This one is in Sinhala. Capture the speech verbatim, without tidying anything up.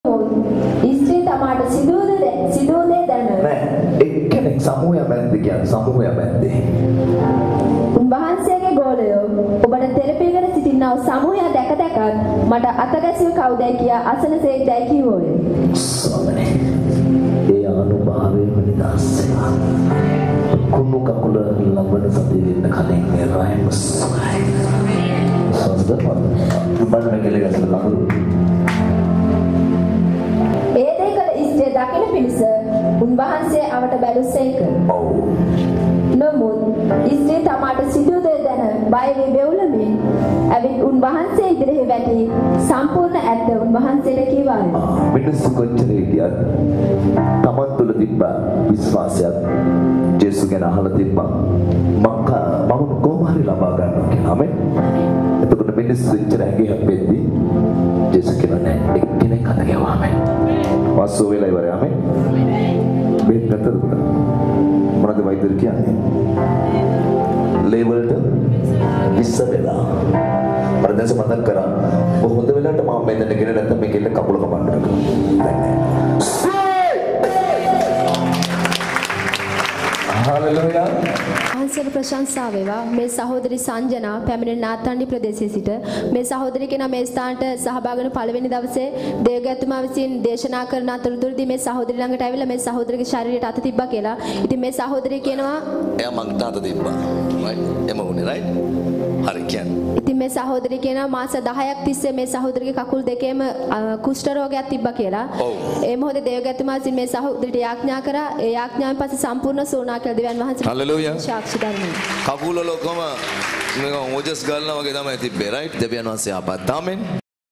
ඉස්ත්‍රී තමාට සිදුවද සිදුවදේ දැන නෑ එක්කෙනෙක් සමූහය මැද්ද කියන්නේ සමූහය මැද්දේ උන්වහන්සේගේ ගෝලයෝ ඔබට තෙරපීගෙන සිටිනා සමූහය දැක දැක මට අතගැසුව කවුදයි කියා අසනසේක්දයි කිව්වෝය. ස්වාමීනි ඒ අනුභවයෙන් නිදාසෙලා කුණු කකුල ලබන සතියේ ඉන්න කලින් මේ රායම සුවයි. සස්දපත් බඩන කෙලෙකට ලඟු ඒ දෙකල ඉස්තේ දකින පිණිස උන්වහන්සේ අවට බැලුසේක. ඔව්. නමුත් ඉස්තේ තමාට සිදුවද දැන බය වී වෙවුලමින් ඇවිත් උන්වහන්සේ ඉදිරියේ වැටි සම්පූර්ණ ඇත්ත උන්වහන්සේට කිව්වා. මිනිස්සු කොච්චර හිටියත් තමන් තුළ තිබ්බ විශ්වාසයත් ජේසුස් ගැන අහලා තිබ්බා. මම මම කොහොම හරි ලබා ගන්නවා කියලා. ආමෙන්. එතකොට මිනිස්සු ඉච්චර ඇගේ අපෙද්දී ජේසුස් කියන්නේ එක්කෙනෙක් අත ගැවුවා. ආමෙන්. වාසෝ වෙලා ඉවරයි. ආමෙන්. බෙහෙත් ගත්තද පුතා? මොනවද වෛද්‍යර කියන්නේ? ලේබල්ට විස්ස වෙලා. පරදේශ මතක් කරා. හොඳ වෙලාවට මම මෙතන ගෙන නැත්නම් මේකෙල්ල කකුල කපන්න හාලෙලූයා. ආන්සර් ප්‍රශංසා වේවා. මේ සහෝදරි සංජනා පැමිණෙන නාත්තන්ඩි ප්‍රදේශයේ සිට මේ සහෝදරිය කෙනා මේ ස්ථානට සහභාගී වන පළවෙනි දවසේ දේවගැතුමා විසින් දේශනා කරන අතරතුරදී මේ සහෝදරිය ළඟට ඇවිල්ලා මේ සහෝදරියගේ ශරීරයට අත තිබ්බා කියලා. ඉතින් මේ සහෝදරිය කියනවා එයා මං තාත තිබ්බා. රයිට්. එම උනේ රයිට්. හරි කියන්නේ. ඉතින් මේ සහෝදරිය කියනවා මාස දහයක් තිස්සේ මේ සහෝදරියගේ කකුල් දෙකේම කුෂ්ඨ රෝගයක් තිබ්බා කියලා. ඒ මොහොතේ දේවගැතුමා විසින් මේ සහෝදරියට යාඥා කරා. ඒ යාඥාවෙන් පස්සේ සම්පූර්ණ සෝනා කියලා දෙවියන් වහන්සේ හලෙලූයා. සාක්ෂි දරනවා. කකුල ලොකම මේක ඕජස් ගල්නා වගේ තමයි තිබ්බේ රයිට්. දෙවියන් වහන්සේ ආපත්. ආමෙන්.